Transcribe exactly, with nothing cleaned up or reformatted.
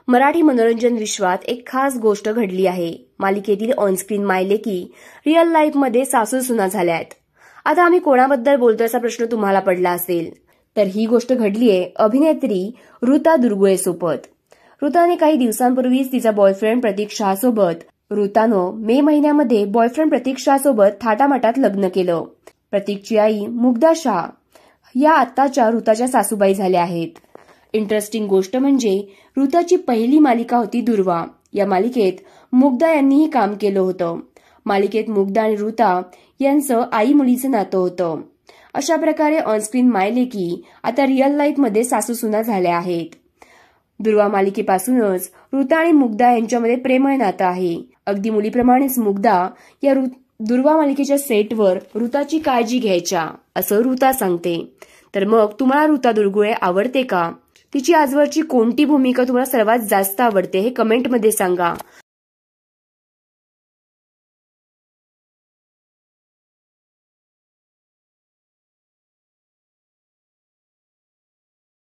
मराठी मनोरंजन विश्वात एक खास गोष्ट घडली आहे। मालिकेतील ऑनस्क्रीन मायलेकी रिअल लाईफमध्ये सासू सुना झाल्यात। आता आम्ही कोणाबद्दल बोलतो असा प्रश्न तुम्हाला पडला असेल, तर ही गोष्ट घडलीये अभिनेत्री ऋता दुर्गुळे सोबत। ऋताने काही दिवसांपूर्वीच तिचा बॉयफ्रेंड प्रतीक शाह सोबत ऋतानं मे महिन्यामध्ये बॉयफ्रेंड प्रतीक शाह सोबत थाटामाटात लग्न केलं। प्रतीकची आई मुग्धा शाह या आत्ताच्या ऋताच्या सासूबाई झाल्या आहेत। इंटरेस्टिंग गोष्ट म्हणजे ऋताची पहिली मालिका होती दुर्वा। या मालिकेत मुग्धा यांनीही काम केलं होतं। मालिकेत मुग्धा आणि ऋता यांचं आई मुलीचं नातं होतं। अशा प्रकारे ऑनस्क्रीन मायलेकी आता रिअल लाईफमध्ये सासू सुना झाल्या आहेत। दुर्वा मालिकेपासूनच ऋता आणि मुग्धा यांच्यामध्ये प्रेमळ नातं आहे। अगदी मुलीप्रमाणेच मुग्धा या दुर्वा मालिकेच्या सेटवर ऋताची काळजी घ्यायच्या असं ऋता सांगते। तर मग तुम्हाला ऋता दुर्गुळे आवडते का? तिची आजवरची कोणती भूमिका तुम्हाला सर्वात जास्त आवडते हे कमेंटमध्ये सांगा।